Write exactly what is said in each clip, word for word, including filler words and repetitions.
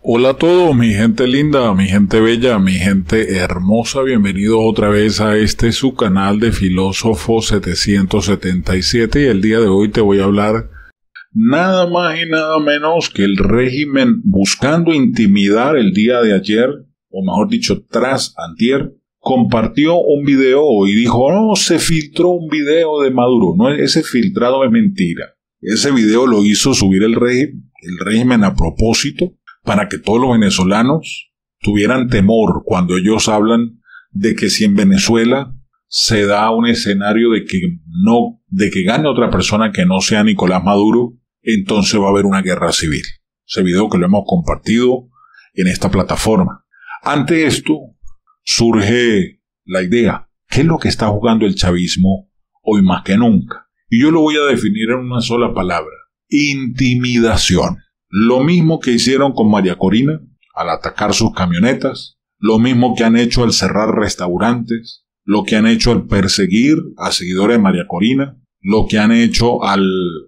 Hola a todos, mi gente linda, mi gente bella, mi gente hermosa, bienvenidos otra vez a este su canal de Filósofo setecientos setenta y siete, y el día de hoy te voy a hablar nada más y nada menos que el régimen buscando intimidar el día de ayer, o mejor dicho, tras antier, compartió un video y dijo, no, se filtró un video de Maduro. No, ese filtrado es mentira. Ese video lo hizo subir el régimen, el régimen a propósito, para que todos los venezolanos tuvieran temor cuando ellos hablan de que si en Venezuela se da un escenario de que no, de que gane otra persona que no sea Nicolás Maduro, entonces va a haber una guerra civil. Ese video que lo hemos compartido en esta plataforma. Ante esto surge la idea, ¿qué es lo que está jugando el chavismo hoy más que nunca? Y yo lo voy a definir en una sola palabra: intimidación. Lo mismo que hicieron con María Corina al atacar sus camionetas, lo mismo que han hecho al cerrar restaurantes, lo que han hecho al perseguir a seguidores de María Corina, lo que han hecho al,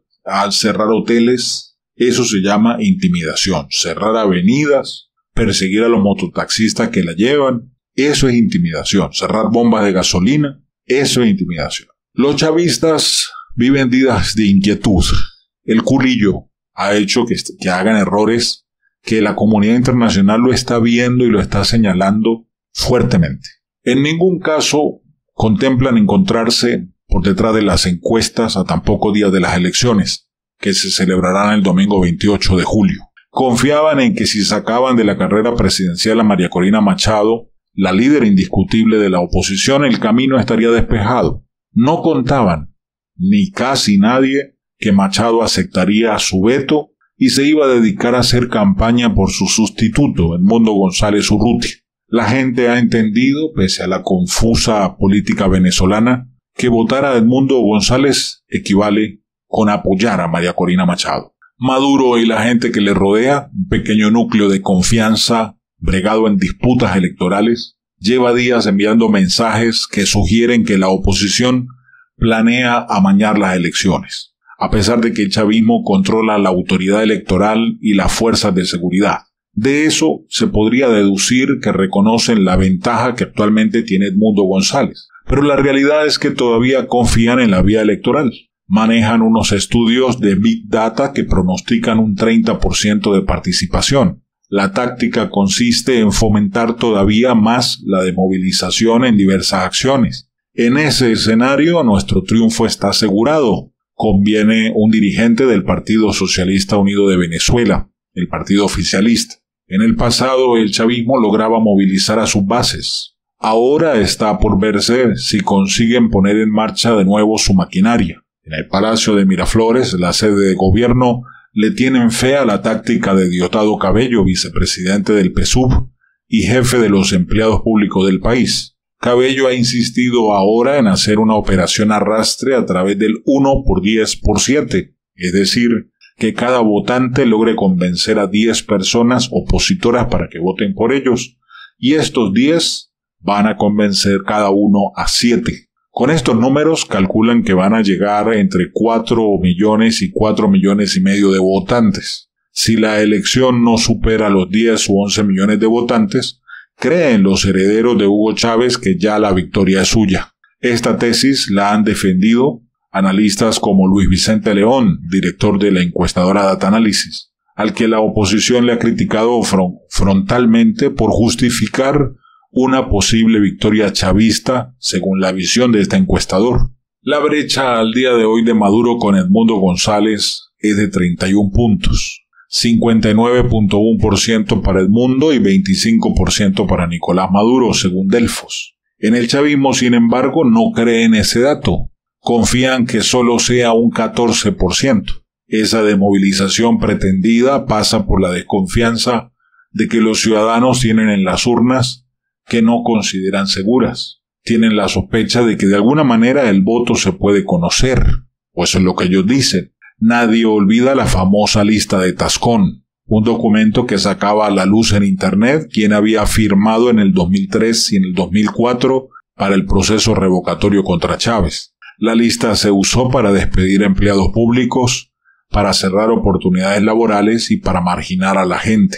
al cerrar hoteles. Eso se llama intimidación. Cerrar avenidas, perseguir a los mototaxistas que la llevan, eso es intimidación. Cerrar bombas de gasolina, eso es intimidación. Los chavistas viven vidas de inquietud. El culillo ha hecho que, que hagan errores que la comunidad internacional lo está viendo y lo está señalando fuertemente. En ningún caso contemplan encontrarse por detrás de las encuestas a tan pocos días de las elecciones, que se celebrarán el domingo veintiocho de julio. Confiaban en que si sacaban de la carrera presidencial a María Corina Machado, la líder indiscutible de la oposición, el camino estaría despejado. No contaban, ni casi nadie, que Machado aceptaría su veto y se iba a dedicar a hacer campaña por su sustituto, Edmundo González Urrutia. La gente ha entendido, pese a la confusa política venezolana, que votar a Edmundo González equivale con apoyar a María Corina Machado. Maduro y la gente que le rodea, un pequeño núcleo de confianza bregado en disputas electorales, lleva días enviando mensajes que sugieren que la oposición planea amañar las elecciones, a pesar de que el chavismo controla la autoridad electoral y las fuerzas de seguridad. De eso se podría deducir que reconocen la ventaja que actualmente tiene Edmundo González. Pero la realidad es que todavía confían en la vía electoral. Manejan unos estudios de Big Data que pronostican un treinta por ciento de participación. La táctica consiste en fomentar todavía más la desmovilización en diversas acciones. En ese escenario, nuestro triunfo está asegurado, conviene un dirigente del Partido Socialista Unido de Venezuela, el partido oficialista. En el pasado, el chavismo lograba movilizar a sus bases. Ahora está por verse si consiguen poner en marcha de nuevo su maquinaria. En el Palacio de Miraflores, la sede de gobierno, le tienen fe a la táctica de Diosdado Cabello, vicepresidente del P S U V y jefe de los empleados públicos del país. Cabello ha insistido ahora en hacer una operación arrastre a través del uno por diez por siete, es decir, que cada votante logre convencer a diez personas opositoras para que voten por ellos, y estos diez van a convencer cada uno a siete. Con estos números calculan que van a llegar entre cuatro millones y cuatro millones y medio de votantes. Si la elección no supera los diez u once millones de votantes, creen los herederos de Hugo Chávez que ya la victoria es suya. Esta tesis la han defendido analistas como Luis Vicente León, director de la encuestadora Data Analysis, al que la oposición le ha criticado fron- frontalmente por justificar una posible victoria chavista según la visión de este encuestador. La brecha al día de hoy de Maduro con Edmundo González es de treinta y un puntos. cincuenta y nueve punto uno por ciento para Edmundo y veinticinco por ciento para Nicolás Maduro, según Delfos. En el chavismo, sin embargo, no creen ese dato. Confían que solo sea un catorce por ciento. Esa desmovilización pretendida pasa por la desconfianza de que los ciudadanos tienen en las urnas que no consideran seguras. Tienen la sospecha de que de alguna manera el voto se puede conocer, o eso es lo que ellos dicen. Nadie olvida la famosa lista de Tascón, un documento que sacaba a la luz en Internet quién había firmado en el dos mil tres y en el dos mil cuatro para el proceso revocatorio contra Chávez. La lista se usó para despedir empleados públicos, para cerrar oportunidades laborales y para marginar a la gente.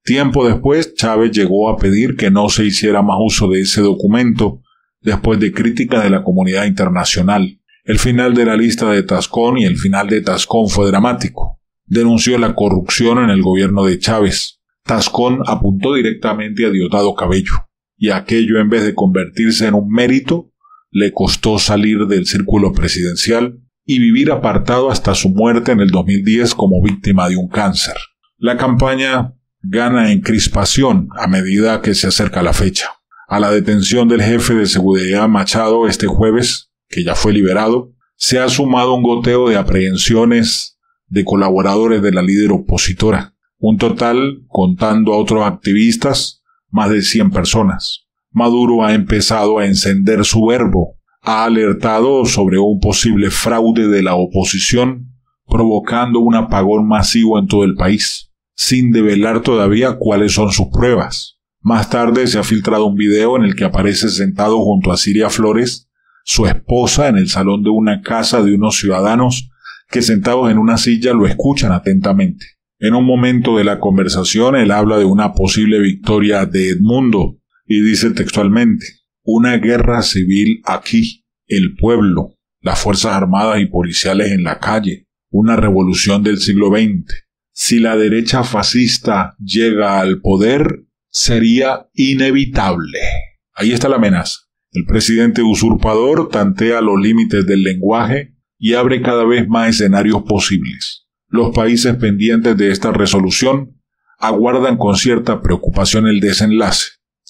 Tiempo después, Chávez llegó a pedir que no se hiciera más uso de ese documento, después de críticas de la comunidad internacional. El final de la lista de Tascón y el final de Tascón fue dramático. Denunció la corrupción en el gobierno de Chávez. Tascón apuntó directamente a Diosdado Cabello, y aquello, en vez de convertirse en un mérito, le costó salir del círculo presidencial y vivir apartado hasta su muerte en el dos mil diez como víctima de un cáncer. La campaña gana en crispación a medida que se acerca la fecha. A la detención del jefe de seguridad Machado este jueves, que ya fue liberado, se ha sumado un goteo de aprehensiones de colaboradores de la líder opositora. Un total, contando a otros activistas, más de cien personas. Maduro ha empezado a encender su verbo. Ha alertado sobre un posible fraude de la oposición, provocando un apagón masivo en todo el país, sin develar todavía cuáles son sus pruebas. Más tarde se ha filtrado un video en el que aparece sentado junto a Siria Flores, su esposa, en el salón de una casa de unos ciudadanos que sentados en una silla lo escuchan atentamente. En un momento de la conversación él habla de una posible victoria de Edmundo y dice textualmente: una guerra civil aquí, el pueblo, las fuerzas armadas y policiales en la calle, una revolución del siglo veinte. Si la derecha fascista llega al poder, sería inevitable. Ahí está la amenaza. El presidente usurpador tantea los límites del lenguaje y abre cada vez más escenarios posibles. Los países pendientes de esta resolución aguardan con cierta preocupación el desenlace.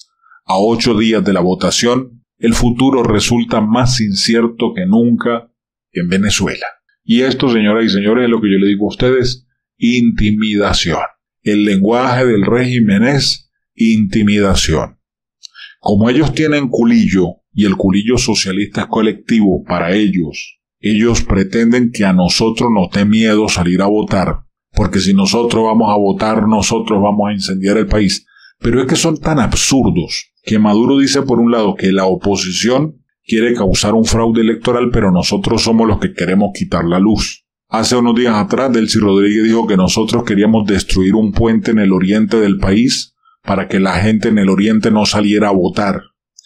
A ocho días de la votación, el futuro resulta más incierto que nunca en Venezuela. Y esto, señoras y señores, es lo que yo le digo a ustedes: intimidación. El lenguaje del régimen es intimidación. Como ellos tienen culillo, y el culillo socialista es colectivo para ellos, ellos pretenden que a nosotros nos dé miedo salir a votar, porque si nosotros vamos a votar, nosotros vamos a incendiar el país. Pero es que son tan absurdos que Maduro dice por un lado que la oposición quiere causar un fraude electoral, pero nosotros somos los que queremos quitar la luz. Hace unos días atrás, Delcy Rodríguez dijo que nosotros queríamos destruir un puente en el oriente del país para que la gente en el oriente no saliera a votar.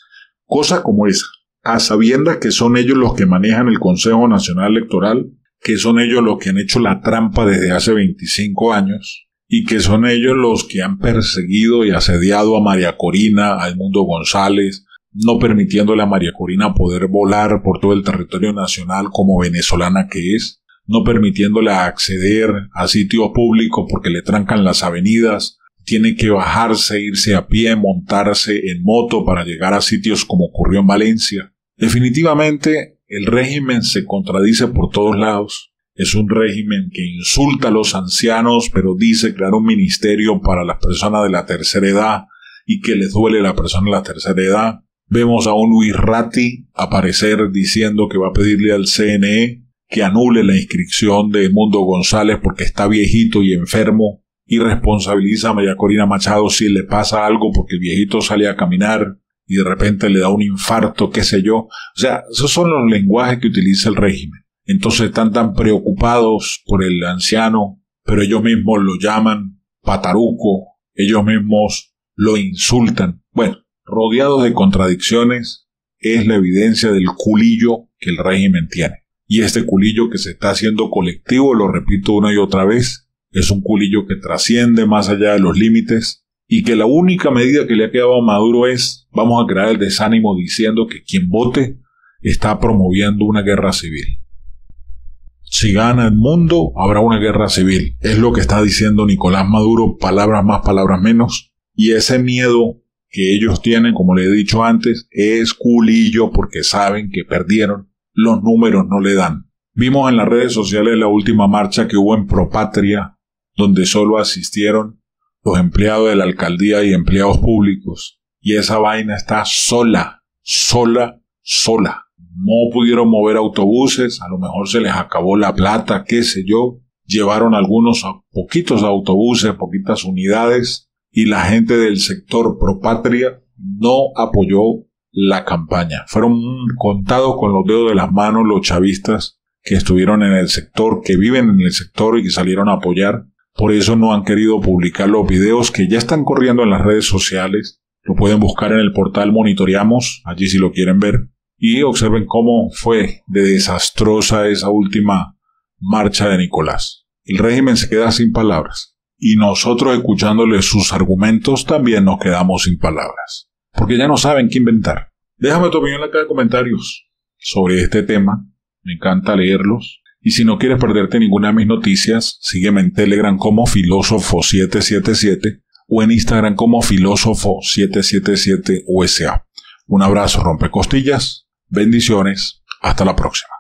Cosa como esa, a sabiendas que son ellos los que manejan el Consejo Nacional Electoral, que son ellos los que han hecho la trampa desde hace veinticinco años, y que son ellos los que han perseguido y asediado a María Corina, a Edmundo González, no permitiéndole a María Corina poder volar por todo el territorio nacional como venezolana que es, no permitiéndole acceder a sitios públicos porque le trancan las avenidas, tiene que bajarse, irse a pie, montarse en moto para llegar a sitios como ocurrió en Valencia. Definitivamente, el régimen se contradice por todos lados. Es un régimen que insulta a los ancianos, pero dice crear un ministerio para las personas de la tercera edad y que les duele la persona de la tercera edad. Vemos a un Luis Ratti aparecer diciendo que va a pedirle al C N E que anule la inscripción de Edmundo González porque está viejito y enfermo, y responsabiliza a María Corina Machado si le pasa algo porque el viejito sale a caminar y de repente le da un infarto, qué sé yo. O sea, esos son los lenguajes que utiliza el régimen. Entonces están tan preocupados por el anciano, pero ellos mismos lo llaman pataruco, ellos mismos lo insultan. Bueno, rodeados de contradicciones, es la evidencia del culillo que el régimen tiene. Y este culillo que se está haciendo colectivo, lo repito una y otra vez, es un culillo que trasciende más allá de los límites y que la única medida que le ha quedado a Maduro es: vamos a crear el desánimo diciendo que quien vote está promoviendo una guerra civil. Si gana el mundo, habrá una guerra civil. Es lo que está diciendo Nicolás Maduro, palabras más, palabras menos. Y ese miedo que ellos tienen, como le he dicho antes, es culillo porque saben que perdieron. Los números no le dan. Vimos en las redes sociales la última marcha que hubo en Propatria, donde solo asistieron los empleados de la alcaldía y empleados públicos. Y esa vaina está sola, sola, sola. No pudieron mover autobuses, a lo mejor se les acabó la plata, qué sé yo. Llevaron algunos poquitos autobuses, poquitas unidades, y la gente del sector Propatria no apoyó la campaña. Fueron contados con los dedos de las manos los chavistas que estuvieron en el sector, que viven en el sector y que salieron a apoyar. Por eso no han querido publicar los videos que ya están corriendo en las redes sociales. Lo pueden buscar en el portal Monitoreamos, allí si lo quieren ver. Y observen cómo fue de desastrosa esa última marcha de Nicolás. El régimen se queda sin palabras. Y nosotros, escuchándole sus argumentos, también nos quedamos sin palabras. Porque ya no saben qué inventar. Déjame tu opinión en la caja de comentarios sobre este tema. Me encanta leerlos. Y si no quieres perderte ninguna de mis noticias, sígueme en Telegram como Filósofo siete siete siete o en Instagram como Filósofo siete siete siete U S A. Un abrazo rompecostillas, bendiciones, hasta la próxima.